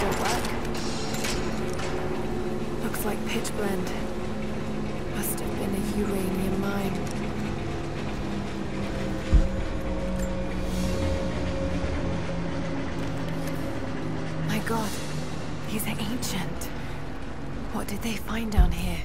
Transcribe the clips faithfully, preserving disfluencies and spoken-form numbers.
still work? Looks like pitch blende. Must have been a uranium mine. My god, he's ancient. What did they find down here?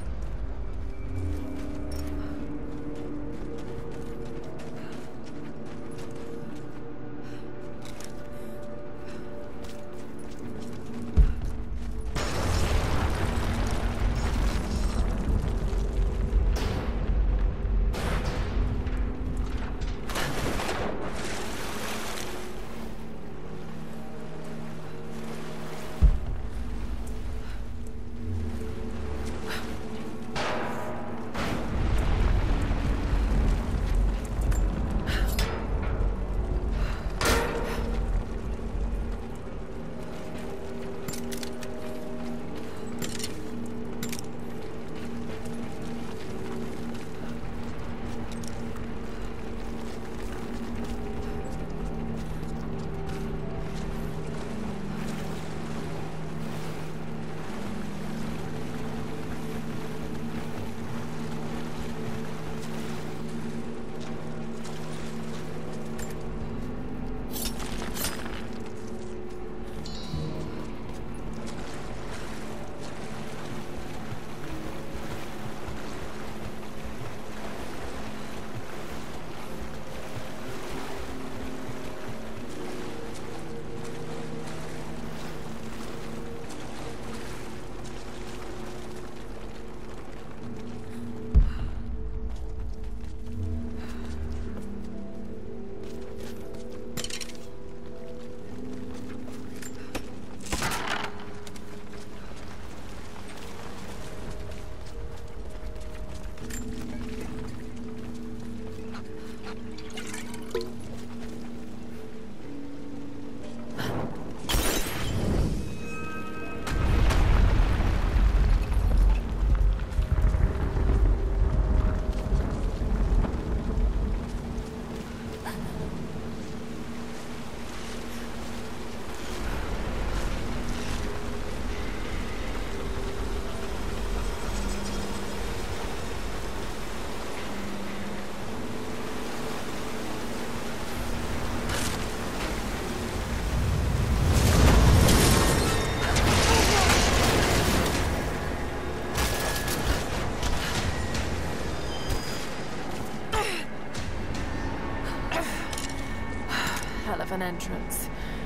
An entrance.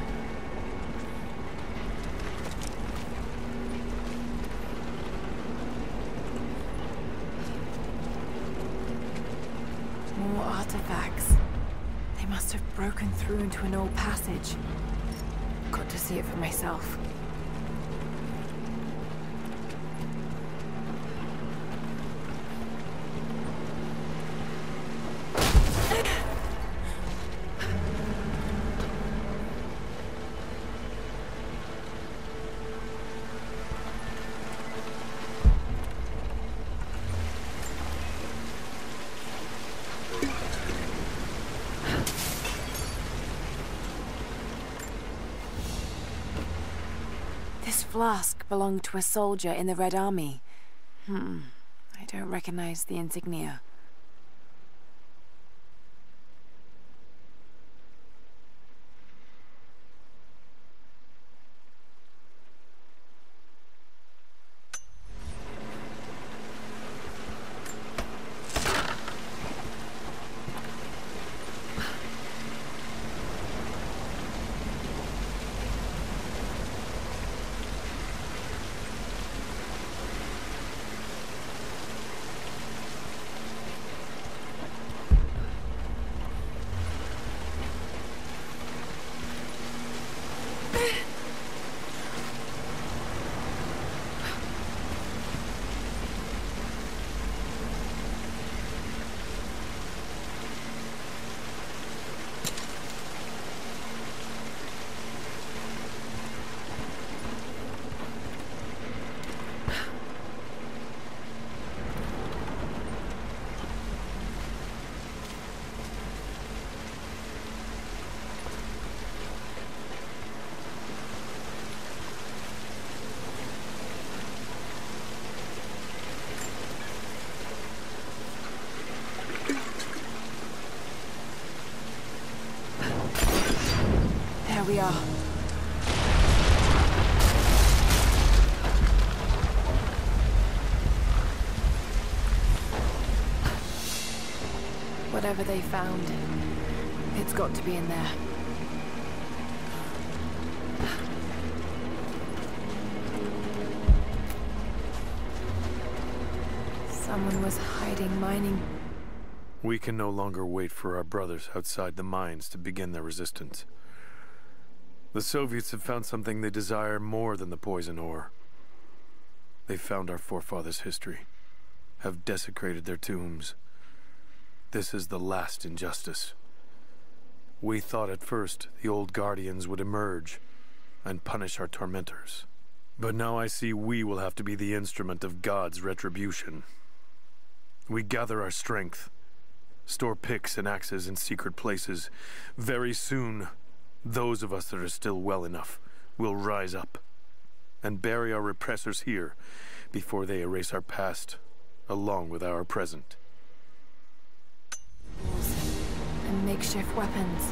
More artifacts. They must have broken through into an old passage. Got to see it for myself. This flask belonged to a soldier in the Red Army. Hmm, I don't recognize the insignia. we are. Whatever they found, it's got to be in there. Someone was hiding mining. We can no longer wait for our brothers outside the mines to begin their resistance. The Soviets have found something they desire more than the poison ore. They found our forefathers' history, have desecrated their tombs. This is the last injustice. We thought at first the old guardians would emerge and punish our tormentors. But now I see we will have to be the instrument of God's retribution. We gather our strength, store picks and axes in secret places. Very soon, those of us that are still well enough will rise up and bury our repressors here before they erase our past along with our present. And makeshift weapons.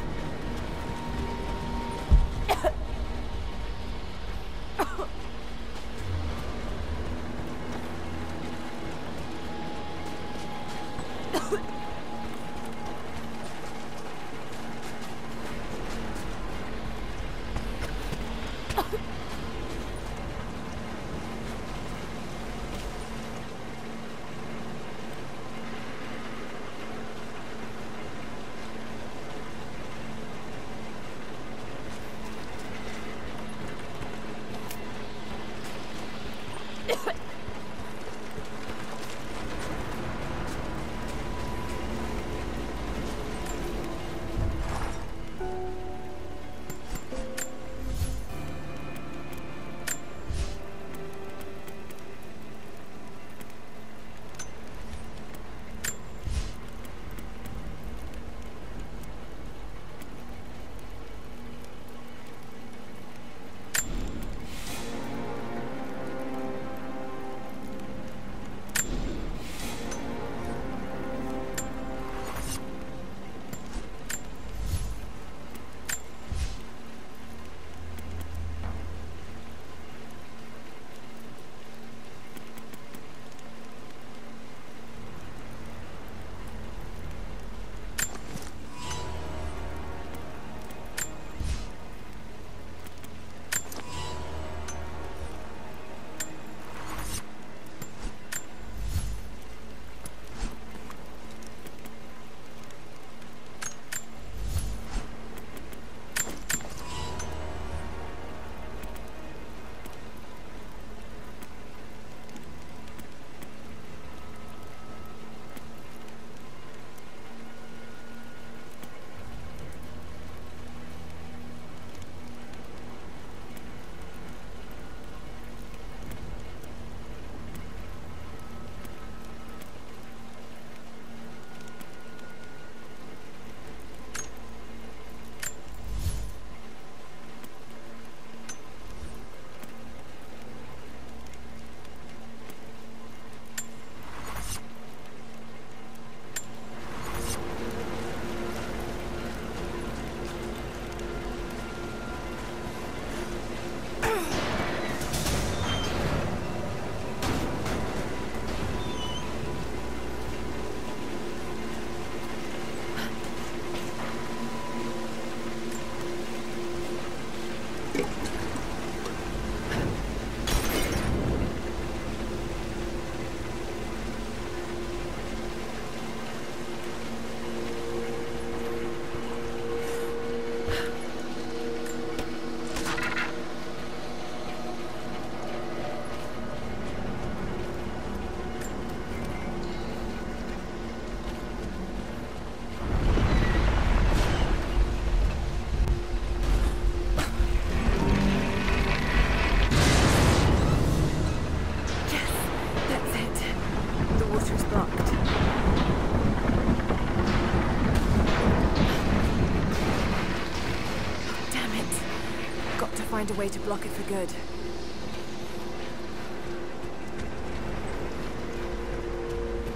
Find a way to block it for good.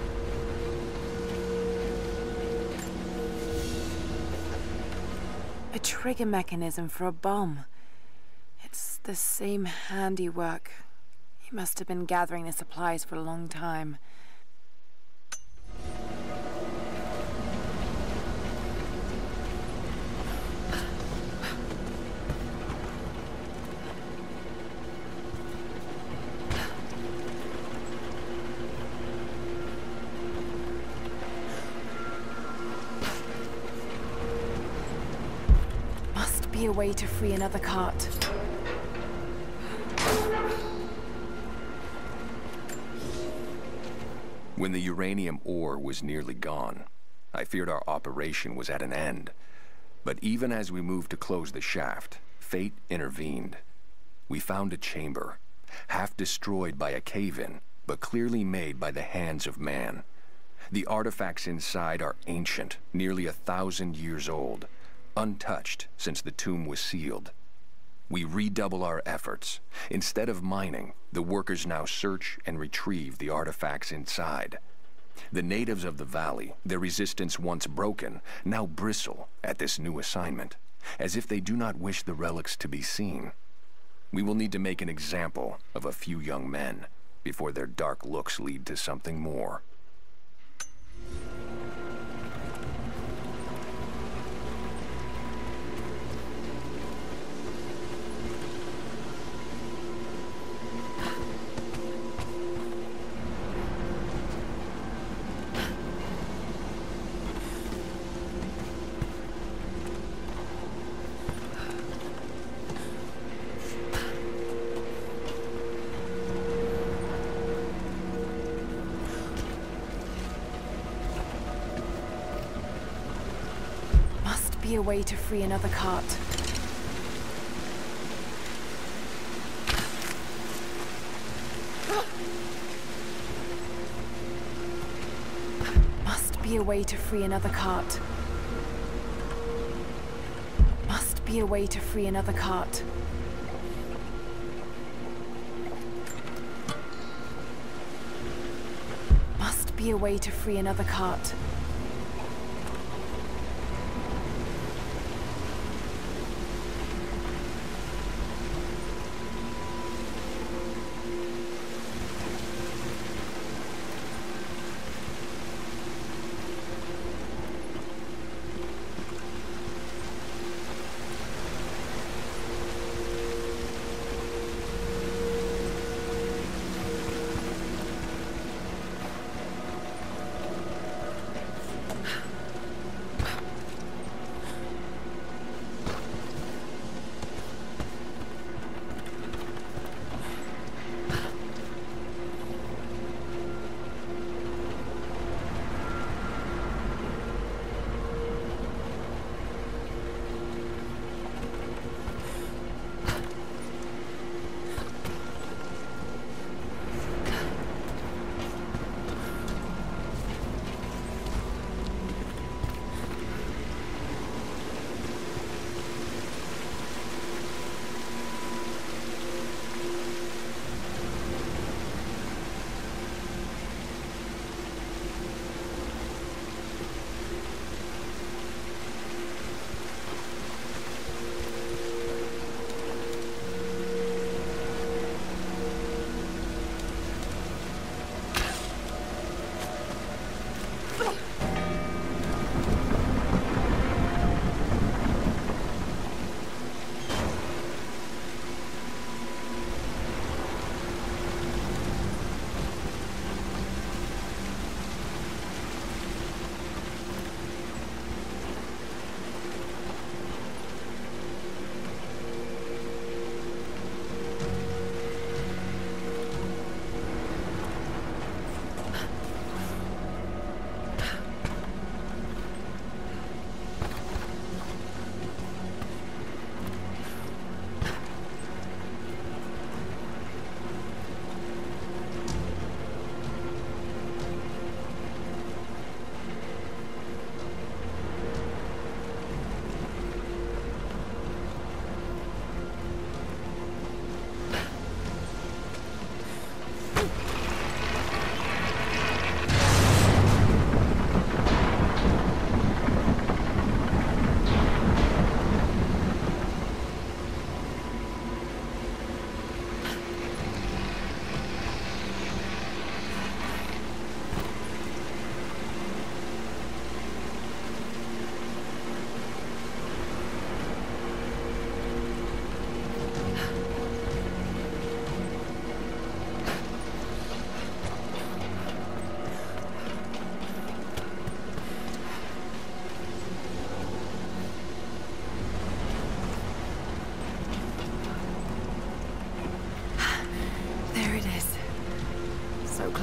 A trigger mechanism for a bomb. It's the same handiwork. He must have been gathering the supplies for a long time. Must be a way to free another cart. When the uranium ore was nearly gone, I feared our operation was at an end. But even as we moved to close the shaft, fate intervened. We found a chamber, half destroyed by a cave-in, but clearly made by the hands of man. The artifacts inside are ancient, nearly a thousand years old, untouched since the tomb was sealed. We redouble our efforts. Instead of mining, the workers now search and retrieve the artifacts inside. The natives of the valley, their resistance once broken, now bristle at this new assignment, as if they do not wish the relics to be seen. We will need to make an example of a few young men before their dark looks lead to something more. Be a way to free another cart. Must be a way to free another cart. Must be a way to free another cart. Must be a way to free another cart.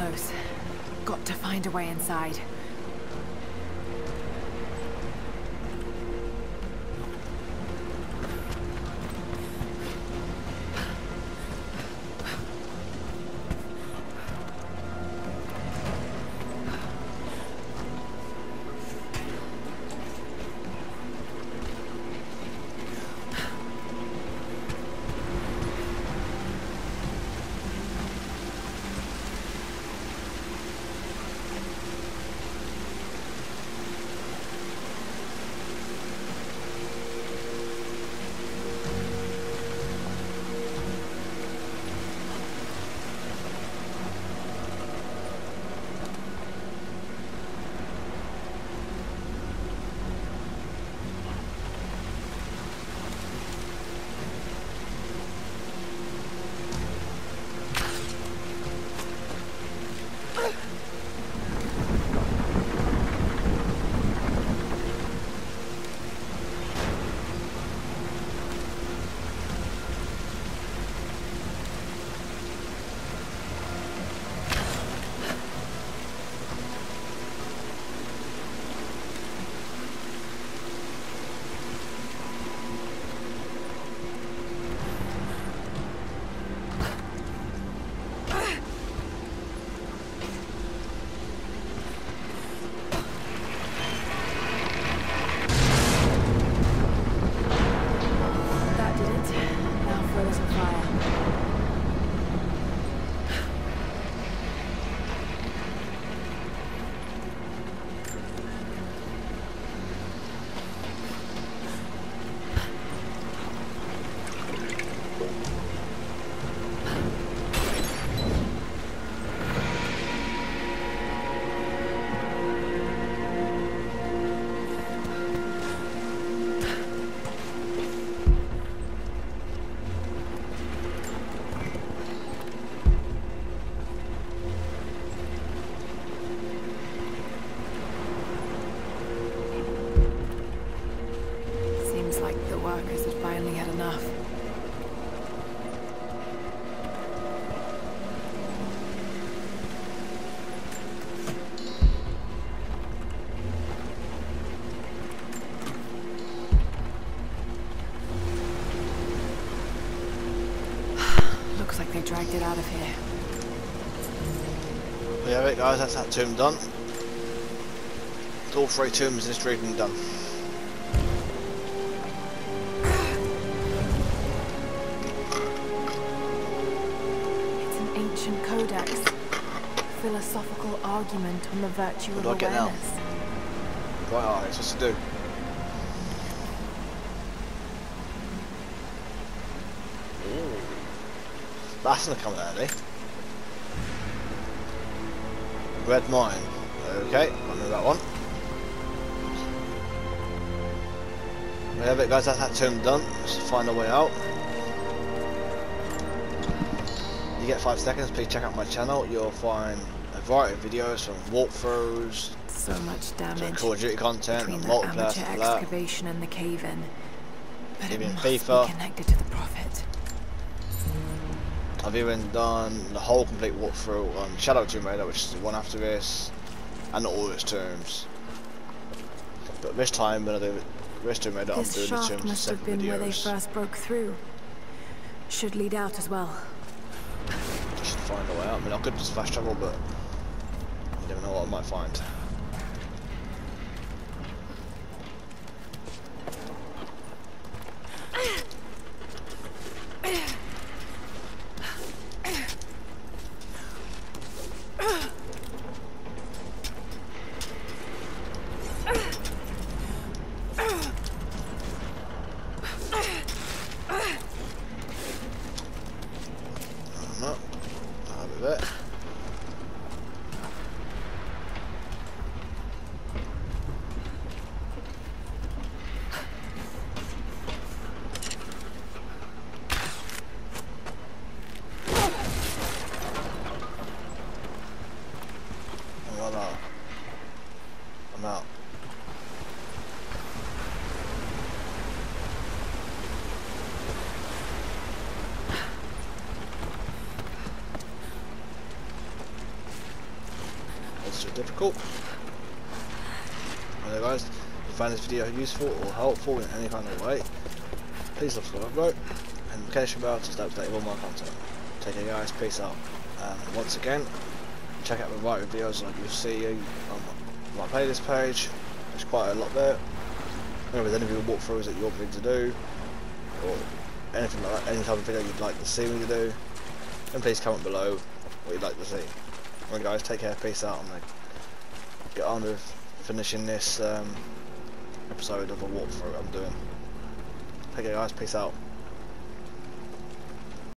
close. Got to find a way inside. Dragged it out of here. There you have it, guys, that's that tomb done. All three tombs in this region done. It's an ancient codex. Philosophical argument on the virtue what of do I get awareness. Now? Right eyes, what's to do? That's gonna come in handy. Red mine. Okay, I know that one. There you have it, guys, that's that tomb done. Let's find a way out. You get five seconds, please check out my channel. You'll find a variety of videos from walkthroughs, So much damage. Call of Duty content, between and the multiplayer amateur stuff like that. excavation and the cave-in. But it Even must FIFA. be connected to the Prophet. I've even done the whole complete walkthrough on Shadow Tomb Raider, which is the one after this, and all its tombs. But this time, when I do this Tomb Raider, I'm This doing the shaft tombs in must have separate been where they videos. first broke through. Should lead out as well. Just to find a way out. I mean, I could just fast travel, but you never know what I might find. No, I'll be there. Voila. I'm out. difficult. Anyway guys, if you find this video useful or helpful in any kind of way, please subscribe below and notification bell to stay up to date with all my content. Take care guys, peace out. And once again, check out the right videos like you'll see on my playlist page. There's quite a lot there. If there's any of your walkthroughs that you want me to do, or anything like that, any type of video you'd like to see me to do, then please comment below what you'd like to see. Alright guys, take care, peace out, and like, get on with finishing this um, episode of a walkthrough I'm doing. Take care guys, peace out.